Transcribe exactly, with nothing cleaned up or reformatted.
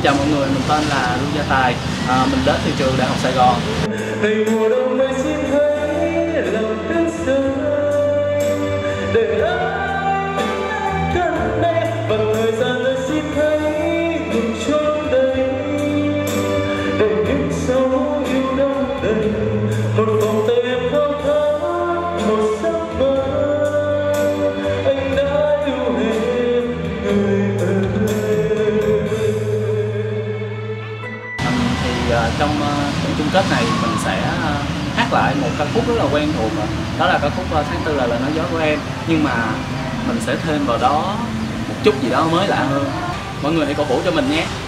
chào mọi người, mình tên là Lưu Gia Tài, à, mình đến từ trường Đại học Sài Gòn. Ngày mùa đông mới xin thấy lòng cơn sương để anh gần đây và thời gian ơi xin thấy ngừng chốn đây để những sâu yêu đông đầy một vòng tay em khao khát một giấc mơ anh đã yêu hết người ơi. Thì uh, trong uh, trận chung kết này mình sẽ uh, hát lại một ca khúc rất là quen thuộc, đó là ca khúc uh, Tháng Tư Là Lời Nói Dối Của Em, nhưng mà mình sẽ thêm vào đó một chút gì đó mới lạ hơn. Mọi người hãy cổ vũ cho mình nhé.